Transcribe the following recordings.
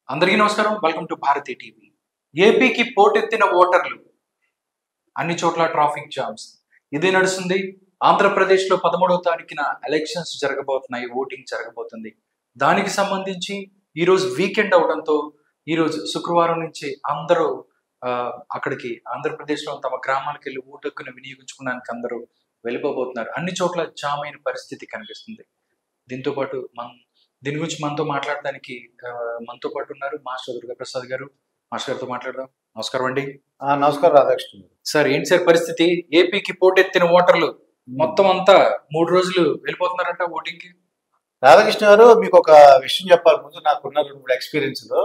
అందరికీ నమస్కారం. Welcome to Bharathi TV. ఏపీకి పోటెత్తిన ఓటర్లు, అన్ని చోట్ల ట్రాఫిక్ జామ్స్ ఇదే నడుస్తుంది. ఆంధ్రప్రదేశ్లో 13వ తారీఖున ఎలక్షన్స్ జరగబోతున్నాయి, ఓటింగ్ జరగబోతుంది. దానికి సంబంధించి ఈరోజు వీకెండ్ అవడంతో ఈరోజు శుక్రవారం నుంచి అందరూ అక్కడికి ఆంధ్రప్రదేశ్లో తమ గ్రామాలకు వెళ్ళి ఓటు హక్కును వినియోగించుకోవడానికి అందరూ వెళ్ళిపోబోతున్నారు. అన్ని చోట్ల జామ్ అయిన పరిస్థితి కనిపిస్తుంది. దీంతో పాటు దీని గురించి మనతో మాట్లాడడానికి మనతో పాటు ఉన్నారు మాస్టర్ దుర్గాప్రసాద్ గారు. మాస్టర్ గారితో మాట్లాడదాం. నమస్కారం అండి. నమస్కారం రాధాకృష్ణ సార్. ఏంటి సార్ పరిస్థితి? ఏపీకి పోటెత్తిన ఓటర్లు మొత్తం అంతా 3 రోజులు వెళ్ళిపోతున్నారంట ఓటింగ్ కి. రాధాకృష్ణ గారు, మీకు ఒక విషయం చెప్పాలి. ముందు నాకున్న 2-3 ఎక్స్పీరియన్స్ లో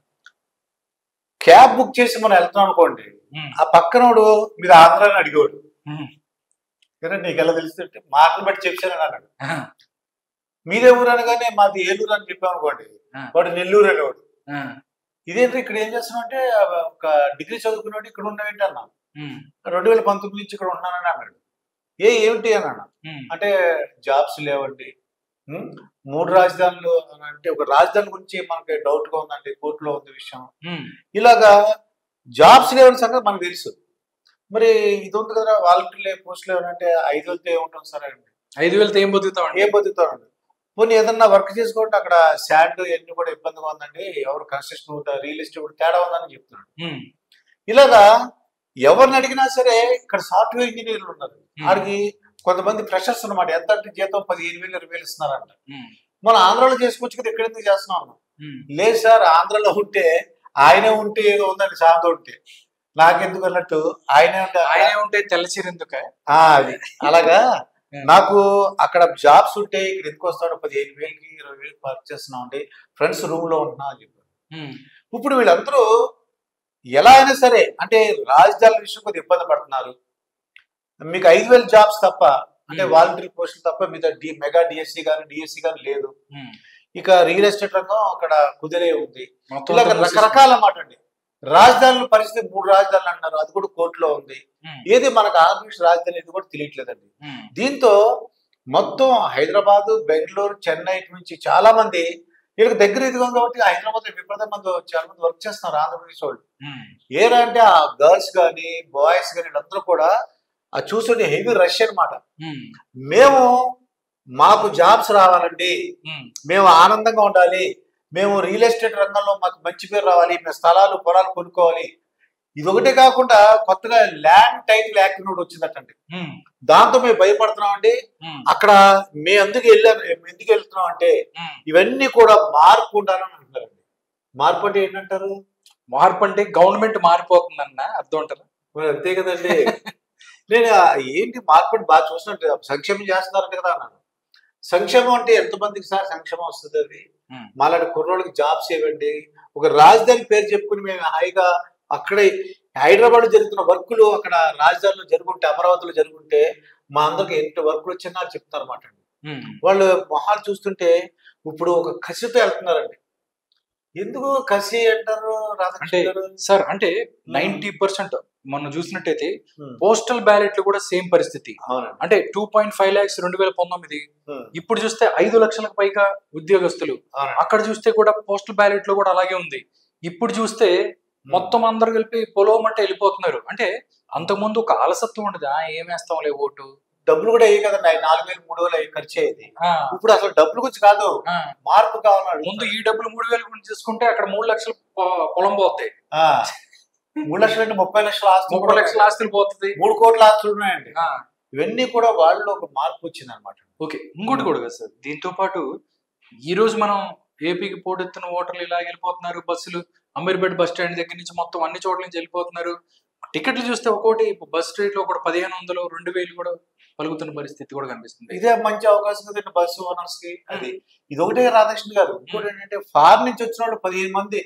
క్యాబ్ బుక్ చేసి మనం వెళ్తున్నాం అనుకోండి, ఆ పక్కనోడు మీరు ఆంధ్ర అని అడిగేవాడు. కానీ నీకు ఎలా తెలుస్తుంటే మాటలు బట్టి చెప్పానని అన్నాడు. మీదే ఊరు అనగానే మాది ఏలూరు అని చెప్పాం అనుకోండి, వాడు నెల్లూరు అనేవాడు. ఇదేంటి ఇక్కడ ఏం చేస్తున్నావు అంటే, ఒక డిగ్రీ చదువుకున్నాడు ఇక్కడ ఉన్నావేంటి అన్నా. 2019 నుంచి ఇక్కడ ఉన్నానని అన్నాడు. ఏమిటి అని అన్నా. అంటే జాబ్స్ లేవండి, 3 రాజధానులు అంటే ఒక రాజధాని గురించి మనకి డౌట్ గా ఉందండి, కోర్టులో ఉంది విషయం. ఇలాగా జాబ్స్ లేవని సంగతి మనకు తెలుసు. మరి ఇది ఉంది కదా, వాలంటీర్లు పోస్టులు ఏమనంటే 5,000తో ఏముంటాం సార్ అండి. 5,000తో ఏం బతుకుతామండి. పోనీ ఏదన్నా వర్క్ చేసుకోండి, అక్కడ శాండ్ ఇవన్నీ కూడా ఇబ్బందిగా ఉందండి, ఎవరు కన్స్ట్రక్షన్ రియల్ ఎస్టేట్ కూడా తేడా ఉందని చెప్తున్నాడు. ఇలాగా ఎవరిని అడిగినా సరే ఇక్కడ సాఫ్ట్వేర్ ఇంజనీర్లు ఉన్నారు, వాడికి కొంతమంది ఫ్రెషర్స్ అనమాట. ఎంత అంటే జీతం 15,000 20,000 ఇస్తున్నారంట. మనం ఆంధ్రాలో చేసుకోవచ్చు కదా, ఇక్కడ ఎందుకు చేస్తున్నాం అన్నాం. లేదు సార్, ఆంధ్రాలో ఉంటే ఆయనే ఉంటే ఏదో ఉందండి, సాయంతో ఉంటే నాకెందుకు అన్నట్టు ఆయనే ఉంటే తెల్లచీర ఎందుకు అది. అలాగా నాకు అక్కడ జాబ్స్ ఉంటే ఇక్కడ ఎందుకు వస్తాడు, 15,000కి 20,000 వర్క్ చేస్తున్నాం అండి, ఫ్రెండ్స్ రూమ్ లో ఉంటున్నా అని చెప్పారు. ఇప్పుడు వీళ్ళందరూ ఎలా అయినా సరే అంటే రాజధానుల విషయం కొద్దిగా ఇబ్బంది పడుతున్నారు. మీకు 5,000 జాబ్స్ తప్ప అంటే వాలంటీర్ పోస్టులు తప్ప మీద మెగా డిఎస్సి కానీ లేదు. ఇక రియల్ ఎస్టేట్ రంగం అక్కడ కుదిరే ఉంది. ఇలా రకరకాల మాట అండి. రాజధానుల పరిస్థితి 3 రాజధానులు అంటున్నారు, అది కూడా కోర్టులో ఉంది. ఏది మనకు ఆంధ్రప్రదేశ్ రాజధాని ఇది కూడా తెలియట్లేదండి. దీంతో మొత్తం హైదరాబాద్, బెంగళూరు, చెన్నై నుంచి చాలా మంది వీళ్ళకి దగ్గర ఇదిగా కాబట్టి హైదరాబాద్ విపరీత మంది చాలా మంది వర్క్ చేస్తున్నారు ఆంధ్రప్రదేశ్ వాళ్ళు. ఏరా అంటే ఆ గర్ల్స్ కానీ బాయ్స్ కానీ వీళ్ళందరూ కూడా ఆ చూస్తుంటే హెవీ రష్ అనమాట. మాకు జాబ్స్ రావాలండి, మేము ఆనందంగా ఉండాలి, మేము రియల్ ఎస్టేట్ రంగంలో మాకు మంచి పేరు రావాలి, మేము స్థలాలు పొలాలు కొనుక్కోవాలి. ఇది ఒకటే కాకుండా కొత్తగా ల్యాండ్ టైటిల్ యాక్ట్ కూడా వచ్చిందటండి. దాంతో మేము భయపడుతున్నాం అండి. అక్కడ మేము ఎందుకు వెళ్తున్నాం అంటే ఇవన్నీ కూడా మార్పు ఉండాలని అంటున్నారండి. మార్పు అంటే ఏంటంటారు? మార్పు అంటే గవర్నమెంట్ మారిపోతుందన్న అర్థం అంటారు. అంతే కదండి. నేను ఏంటి మార్పు అంటే బాగా చూసినట్టు సంక్షేమం చేస్తున్నారంట కదా అన్నాను. సంక్షేమం అంటే ఎంతమందికి సార్ సంక్షేమం వస్తుంది? అది మాలాంటి కుర్రోళ్ళకి జాబ్స్ ఇవ్వండి. ఒక రాజధాని పేరు చెప్పుకుని మేము హాయిగా అక్కడే హైదరాబాద్ జరుగుతున్న వర్కులు అక్కడ రాజధానిలో జరుగుంటే, అమరావతిలో జరుగుంటే మా అందరికి ఎంత వర్కులు వచ్చినా చెప్తారు అన్నమాట అండి. వాళ్ళు మొహాలు చూస్తుంటే ఇప్పుడు ఒక కసితో వెళ్తున్నారండి. ఎందుకు కసి అంటారు సార్? అంటే 90% మనం చూసినట్టయితే పోస్టల్ బ్యాలెట్లు కూడా సేమ్ పరిస్థితి. అంటే 2.5 lakhs 2019. ఇప్పుడు చూస్తే 5 లక్షలకు పైగా ఉద్యోగస్తులు. అక్కడ చూస్తే కూడా పోస్టల్ బ్యాలెట్ లో కూడా అలాగే ఉంది. ఇప్పుడు చూస్తే మొత్తం అందరు కలిపి పొలవమంటే వెళ్ళిపోతున్నారు. అంటే అంతకుముందు ఒక అలసత్వం ఉండదు, ఏమేస్తాంలే ఓటు, డబ్బులు కూడా అయ్యి కదండి, 4,000 3,000 ఖర్చు అయ్యేది. ఇప్పుడు అసలు డబ్బులు గురించి కాదు, మార్పు కావాలన్నాడు. ముందు ఈ డబ్బులు 3,000 గురించి చూసుకుంటే అక్కడ 3 లక్షలు పొలం పోతాయి. 3 లక్షలు అంటే 30 లక్షల ఆస్తులు, 30 లక్షల ఆస్తులు పోతుంది, 3 కోట్ల ఆస్తులు ఉన్నాయండి. ఇవన్నీ కూడా వాళ్ళు ఒక మార్పు వచ్చింది అనమాట. ఓకే, ఇంకోటి కూడా కదా సార్, దీంతో పాటు ఈ రోజు మనం ఏపీకి పోటెత్తిన ఓటర్లు ఇలా వెళ్ళిపోతున్నారు. బస్సులు అమీర్పేట బస్ స్టాండ్ దగ్గర నుంచి మొత్తం అన్ని చోట్ల నుంచి వెళ్ళిపోతున్నారు. టికెట్లు చూస్తే ఒక్కోటి బస్ రేట్ లో కూడా 1,500 2,000 కూడా పలుకుతున్న పరిస్థితి కూడా కనిపిస్తుంది. ఇదే మంచి అవకాశం కదండి బస్సు ఓనర్స్ కి. అది ఇది ఒకటే రాధాకృష్ణ గారు. ఇంకోటి ఏంటంటే ఫారెన్ నుంచి వచ్చిన వాళ్ళు 15 మంది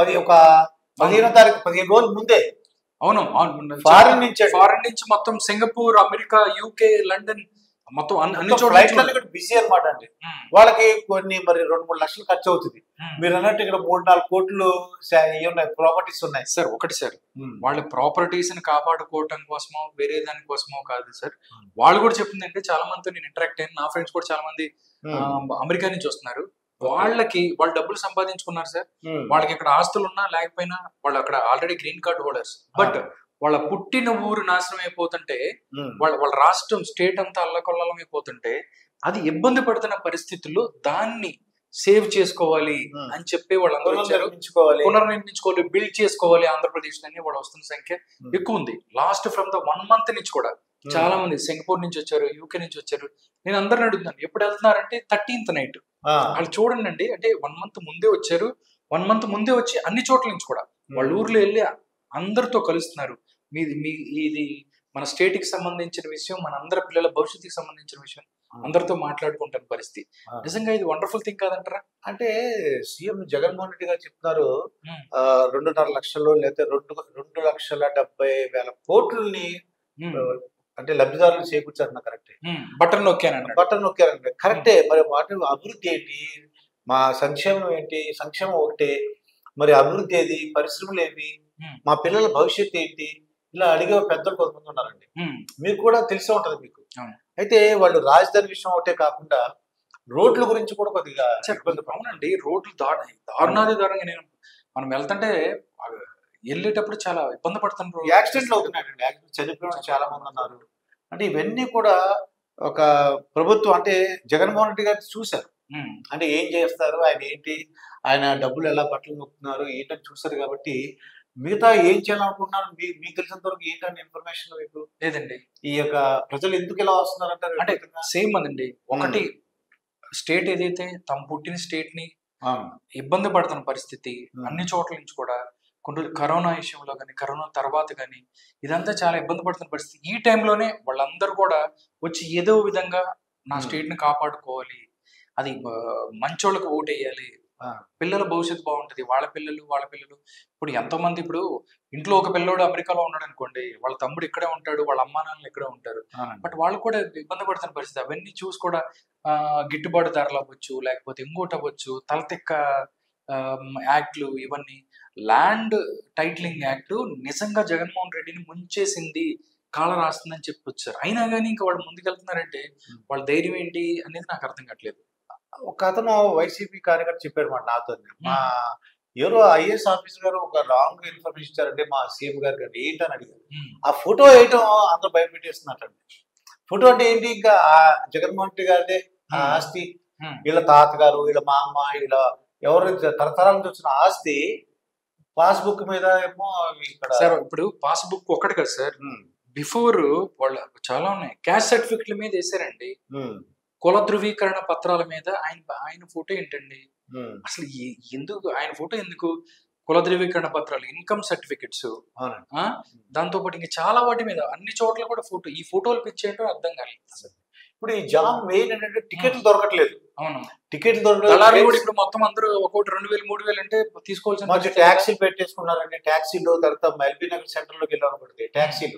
15వ తారీఖు 15 రోజుల ముందే. అవును, ఫారెన్ నుంచి మొత్తం సింగపూర్, అమెరికా, యూకే, లండన్ మొత్తం అన్ని చోట్ల బిజీ అనమాట అండి. వాళ్ళకి కొన్ని మరి 2-3 లక్షలు ఖర్చు అవుతుంది. మీరు అన్నట్టు ఇక్కడ 3-4 కోట్లు ఉన్నాయి, ప్రాపర్టీస్ ఉన్నాయి సార్. ఒకటి సార్, వాళ్ళ ప్రాపర్టీస్ ని కాపాడుకోవటం కోసమో వేరే దాని కోసమో కాదు సార్. వాళ్ళు కూడా చెప్పిందంటే చాలా మందితో నేను ఇంటరాక్ట్ అయ్యాను. నా ఫ్రెండ్స్ కూడా చాలా మంది అమెరికా నుంచి వస్తున్నారు. వాళ్ళకి వాళ్ళు డబ్బులు సంపాదించుకున్నారు సార్. వాళ్ళకి ఇక్కడ ఆస్తులు ఉన్నా లేకపోయినా వాళ్ళు అక్కడ already green card holders. But వాళ్ళ పుట్టిన ఊరు నాశనం అయిపోతుంటే, వాళ్ళ రాష్ట్రం స్టేట్ అంతా అల్లకొల్లం అయిపోతుంటే, అది ఇబ్బంది పడుతున్న పరిస్థితుల్లో దాన్ని సేవ్ చేసుకోవాలి అని చెప్పి వాళ్ళందరూ పునర్నిర్మించుకోవాలి, బిల్డ్ చేసుకోవాలి ఆంధ్రప్రదేశ్ అని వాళ్ళు వస్తున్న సంఖ్య ఎక్కువ ఉంది. లాస్ట్ ఫ్రమ్ ద 1 month నుంచి కూడా చాలా మంది సింగపూర్ నుంచి వచ్చారు, యూకే నుంచి వచ్చారు. నేను అందరిని అడుగుతున్నాను ఎప్పుడు వెళ్తున్నారంటే 13th నైట్. వాళ్ళు చూడండి అండి, అంటే 1 month ముందే వచ్చారు. 1 month ముందే వచ్చి అన్ని చోట్ల నుంచి కూడా వాళ్ళ ఊర్లో వెళ్ళి అందరితో కలుస్తున్నారు. ఇది మన స్టేట్ కి సంబంధించిన విషయం, మన అందరి పిల్లల భవిష్యత్తుకి సంబంధించిన విషయం, అందరితో మాట్లాడుకుంటున్న పరిస్థితి. నిజంగా ఇది వండర్ఫుల్ థింగ్ కాదంటారా? అంటే సీఎం జగన్మోహన్ రెడ్డి గారు చెప్తున్నారు 2.5 లక్షలు లేదా 2,70,000 కోట్లని అంటే లబ్ధిదారులు చేకూర్చారు. కరెక్టే, బటన్ నొక్కారండి. కరెక్టే. మరి వాటి అభివృద్ధి ఏంటి, మా సంక్షేమం ఏంటి? సంక్షేమం ఒకటే, మరి అభివృద్ధి ఏది, పరిశ్రమలు ఏవి, మా పిల్లల భవిష్యత్తు ఏంటి, ఇలా అడిగే పెద్దలు కొంతమంది ఉన్నారండి. మీకు కూడా తెలిసే ఉంటది మీకు. అయితే వాళ్ళు రాజధాని విషయం ఒకటే కాకుండా రోడ్ల గురించి కూడా కొద్దిగా ఇబ్బంది. అవునండి, రోడ్లు దారుణంగా మనం వెళ్తుంటే వెళ్ళేటప్పుడు చాలా ఇబ్బంది పడుతున్నారు. యాక్సిడెంట్లు అవుతున్నాయండి, చనిపోయిన చాలా మంది ఉన్నారు. అంటే ఇవన్నీ కూడా ఒక ప్రభుత్వం అంటే జగన్మోహన్ రెడ్డి గారు చూశారు. అంటే ఏం చేస్తారు, ఆయన ఏంటి, ఆయన డబ్బులు ఎలా బట్టలు నొక్కుతున్నారు ఏంటని చూస్తారు. కాబట్టి మిగతా ఏం చేయాలనుకుంటున్నారు మీకు తెలిసినంత వరకు ఏంటంటే ఇన్ఫర్మేషన్ మీకు లేదండి. ఈ యొక్క ప్రజలు ఎందుకు ఇలా వస్తున్నారంటారు? అంటే సేమ్ అదండి, ఒకటి స్టేట్ ఏదైతే తమ పుట్టిన స్టేట్ ని ఇబ్బంది పడుతున్న పరిస్థితి అన్ని చోట్ల నుంచి కూడా కొన్ని కరోనా విషయంలో కానీ, కరోనా తర్వాత కానీ ఇదంతా చాలా ఇబ్బంది పడుతున్న పరిస్థితి. ఈ టైంలోనే వాళ్ళందరూ కూడా వచ్చి ఏదో విధంగా నా స్టేట్ ని కాపాడుకోవాలి, అది మంచోళ్ళకి ఓటేయాలి, పిల్లల భవిష్యత్తు బాగుంటది, వాళ్ళ పిల్లలు ఇప్పుడు ఎంతో మంది, ఇప్పుడు ఇంట్లో ఒక పిల్లోడు అమెరికాలో ఉన్నాడు అనుకోండి, వాళ్ళ తమ్ముడు ఇక్కడే ఉంటాడు, వాళ్ళ అమ్మా నాన్నలు ఇక్కడే ఉంటారు. బట్ వాళ్ళు కూడా ఇబ్బంది పడుతున్న పరిస్థితి. అవన్నీ చూసి కూడా గిట్టుబాటు ధరలు అవ్వచ్చు, లేకపోతే ఇంకోటి అవ్వచ్చు, తలతిక్క యాక్ట్లు, ఇవన్నీ ల్యాండ్ టైటిలింగ్ యాక్ట్ నిజంగా జగన్మోహన్ రెడ్డిని ముంచేసింది, కాళ్ళ రాస్తుందని చెప్పొచ్చారు. అయినా కానీ ఇంకా వాళ్ళు ముందుకెళ్తున్నారంటే వాళ్ళ ధైర్యం ఏంటి అనేది నాకు అర్థం కావట్లేదు. ఒక అతను వైసీపీ కార్యకర్త చెప్పారు మాట నాతో, మా ఎవరో ఐఏఎస్ ఆఫీసర్ గారు ఒక రాంగ్ ఇన్ఫర్మేషన్ ఇచ్చారంటే మా సీఎం గారు గారు ఏంటని అడిగారు. ఆ ఫోటో వేయటం అందరూ భయపెట్టేస్తున్నట్టండి. ఫోటో అంటే ఏంటి, ఇంకా జగన్మోహన్ రెడ్డి గారిదే ఆ ఆస్తి, వీళ్ళ తాతగారు, వీళ్ళ మా అమ్మ, వీళ్ళ ఎవరు తరతరాల నుంచి వచ్చిన ఆస్తి పాస్బుక్ మీద ఏమో ఇక్కడ. సార్ ఇప్పుడు పాస్బుక్ ఒక్కటి కదా సార్, బిఫోర్ వాళ్ళ చాలా ఉన్నాయి. క్యాస్ట్ సర్టిఫికెట్ల మీద వేసారండి, కుల ధృవీకరణ పత్రాల మీద ఆయన ఫోటో ఏంటండి అసలు, ఎందుకు ఆయన ఫోటో ఎందుకు? కుల ధృవీకరణ పత్రాలు, ఇన్కమ్ సర్టిఫికెట్స్, దాంతో పాటు ఇంకా చాలా వాటి మీద అన్ని చోట్ల కూడా ఫోటో. ఈ ఫోటోలు పిచ్చేంటో అర్థం కాలేదు. ఇప్పుడు ఈ జాబ్ మెయిన్ ఏంటంటే టికెట్లు దొరకట్లేదు. అవును, టికెట్లు దొరకలేదు. ఇప్పుడు మొత్తం అందరూ ఒక్కొక్కటి 2,000 3,000 అంటే తీసుకోవాల్సిన ట్యాక్సీలు పెట్టేసుకున్నారండి. ట్యాక్సీలు తర్వాత ఎల్బీ నగర్ సెంటర్ లోకి వెళ్ళాను పడుతుంది ట్యాక్సీలు,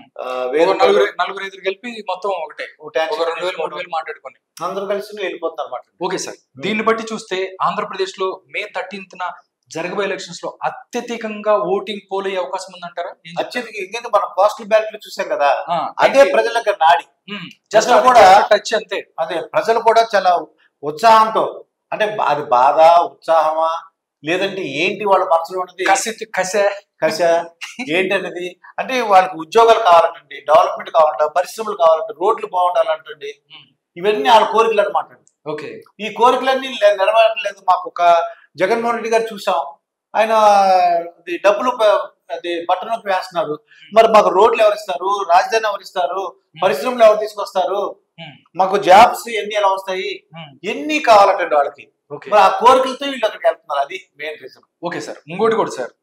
నలుగురు ఎదురు కలిపి మొత్తం ఒకటే 2,000 3,000 మాట్లాడుకొని అందరూ కలిసి వెళ్ళిపోతారు అన్నమాట. ఓకే సార్, దీన్ని బట్టి చూస్తే ఆంధ్రప్రదేశ్ లో May 13th జరగబోయే ఎలక్షన్స్ లో అత్యధికంగా ఓటింగ్ పోల్ అయ్యే అవకాశం ఉందంటారా? అత్యధికంగా మనం పోస్టల్ బ్యాలెట్ లో చూసాం కదా, అదే ప్రజలకు నాడి కూడా టచ్ అంతే. అదే ప్రజలు కూడా చాలా ఉత్సాహంతో, అంటే అది బాధ ఉత్సాహమా లేదంటే ఏంటి వాళ్ళ మనసులో ఉన్నది, కష ఏంటనేది, అంటే వాళ్ళకి ఉద్యోగాలు కావాలంటండి, డెవలప్మెంట్ కావాలంట, పరిశ్రమలు కావాలంట, రోడ్లు బాగుండాలంటండి, ఇవన్నీ వాళ్ళ కోరికలు అనమాట. ఓకే, ఈ కోరికలన్నీ నెరవేరట్లేదు. మాకు ఒక జగన్మోహన్ రెడ్డి గారు చూసాం, ఆయన డబ్బులు అది పట్టణంలోకి వేస్తున్నారు, మరి మాకు రోడ్లు ఎవరిస్తారు, రాజధాని ఎవరిస్తారు, పరిశ్రమలు ఎవరు తీసుకొస్తారు, మాకు జాబ్స్ ఎన్ని ఎలా వస్తాయి, ఎన్ని కావాలంటండి వాళ్ళకి. మరి ఆ కోరికలతో వీళ్ళు అక్కడికి వెళ్తున్నారు, అది మెయిన్ రీజన్. ఓకే సార్, ఇంకోటి కూడా సార్,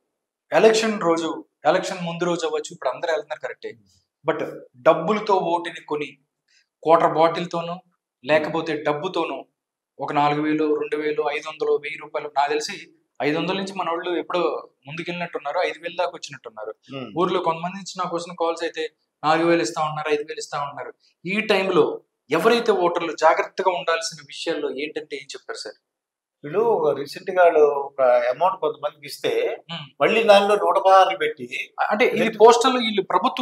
ఎలక్షన్ ముందు రోజు అవ్వచ్చు, ఇప్పుడు అందరూ వెళ్తున్నారు కరెక్టే, బట్ డబ్బులతో ఓటుని కొని క్వార్టర్ బాటిల్తోనూ లేకపోతే డబ్బుతోనూ ఒక 4,000 2,000 500 1000 రూపాయలు, నాకు తెలిసి 500 నుంచి మన వాళ్ళు ఎప్పుడో ముందుకెళ్ళినట్టున్నారు, 5,000 దాకా వచ్చినట్టున్నారు. ఊర్లో కొంతమంది నుంచి నాకు వచ్చిన కాల్స్ అయితే 4,000 ఇస్తా ఉన్నారు, 5,000 ఇస్తా ఉన్నారు. ఈ టైంలో ఎవరైతే ఓటర్లు జాగ్రత్తగా ఉండాల్సిన విషయాల్లో ఏంటంటే ఏం చెప్పారు సార్? వీళ్ళు రీసెంట్ గా ఒక అమౌంట్ కొంతమందికి ఇస్తే మళ్ళీ దానిలో 116 పెట్టి, అంటే ఇది పోస్టల్, వీళ్ళు ప్రభుత్వ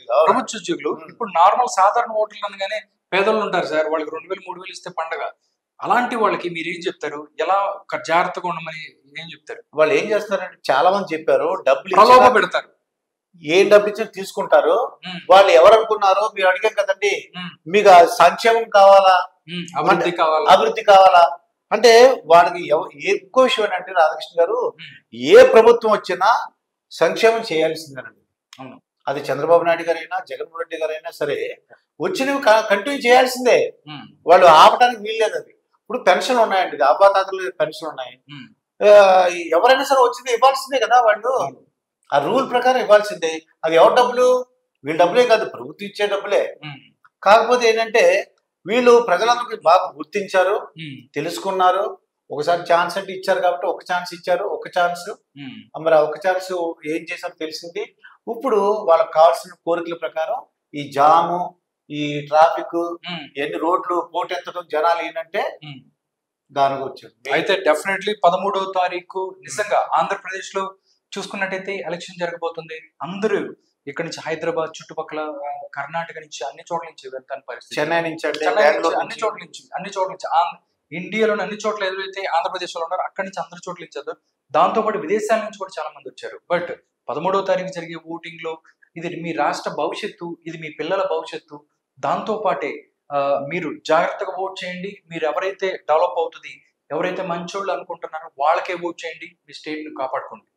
ఉద్యోగులు. ఇప్పుడు నార్మల్ సాధారణ ఓటర్లు అనగానే పేదలు ఉంటారు సార్, వాళ్ళకి 2,000 3,000 ఇస్తే పండగ. అలాంటి వాళ్ళకి మీరు ఏం చెప్తారు? ఎలా జాగ్రత్తగా ఉండమని ఏం చెప్తారు? వాళ్ళు ఏం చేస్తారంటే చాలా మంది చెప్పారు, డబ్బులు ప్రలోభ ఇచ్చినా పెడతారు. ఏం డబ్బు ఇచ్చినా తీసుకుంటారు. వాళ్ళు ఎవరు అనుకున్నారో మీరు అడిగాం కదండి, మీకు ఆ సంక్షేమం కావాలా, అభివృద్ధి కావాలా, అభివృద్ధి కావాలా అంటే వాళ్ళకి ఎక్కువ విషయం ఏంటంటే రాధాకృష్ణ గారు, ఏ ప్రభుత్వం వచ్చినా సంక్షేమం చేయాల్సిందేనండి. అవును. అది చంద్రబాబు నాయుడు గారైనా జగన్మోహన్ రెడ్డి గారైనా సరే వచ్చినవి కంటిన్యూ చేయాల్సిందే. వాళ్ళు ఆపడానికి వీల్లేదు. అది ఇప్పుడు పెన్షన్లు ఉన్నాయండి, అవ్వాతాతలు పెన్షన్లు ఉన్నాయి. ఎవరైనా సరే వచ్చింది ఇవ్వాల్సిందే కదా. వాళ్ళు ఆ రూల్ ప్రకారం ఇవ్వాల్సిందే. అది ఎవరి డబ్బులు? వీళ్ళ డబ్బులే కాదు, ప్రభుత్వం ఇచ్చే డబ్బులే. కాకపోతే ఏంటంటే వీళ్ళు ప్రజలందరికీ బాగా గుర్తించారు, తెలుసుకున్నారు. ఒకసారి ఛాన్స్ అంటే ఇచ్చారు కాబట్టి ఒక ఛాన్స్ ఇచ్చారు, ఒక ఛాన్స్. మరి ఆ ఒక ఛాన్స్ ఏం చేశారో తెలిసింది. ఇప్పుడు వాళ్ళకి కావాల్సిన కోరికల ప్రకారం ఈ జాము, ఈ ట్రాఫిక్, ఎన్ని రోడ్లు పోటెత్తడం జనాలు ఏంటంటే దానికి వచ్చారు. అయితే డెఫినెట్లీ 13వ తారీఖు నిజంగా ఆంధ్రప్రదేశ్ లో చూసుకున్నట్టయితే ఎలక్షన్ జరగబోతుంది. అందరూ ఇక్కడ నుంచి హైదరాబాద్ చుట్టుపక్కల, కర్ణాటక నుంచి అన్ని చోట్ల నుంచి వెళ్తాను పరిస్థితి, చెన్నై నుంచి అన్ని చోట్ల నుంచి ఇండియాలోని అన్ని చోట్ల ఏదైతే ఆంధ్రప్రదేశ్ లో ఉన్నారో అక్కడి నుంచి అందరి చోట్ల ఇచ్చారు. దాంతో పాటు విదేశాల నుంచి కూడా చాలా మంది వచ్చారు. బట్ 13వ తారీఖు జరిగే ఓటింగ్ లో ఇది మీ రాష్ట్ర భవిష్యత్తు, ఇది మీ పిల్లల భవిష్యత్తు. దాంతో పాటే మీరు జాగ్రత్తగా ఓట్ చేయండి. మీరు ఎవరైతే డెవలప్ అవుతుంది, ఎవరైతే మంచోళ్ళు అనుకుంటున్నారో వాళ్ళకే ఓట్ చేయండి. మీ స్టేట్ ని కాపాడుకోండి.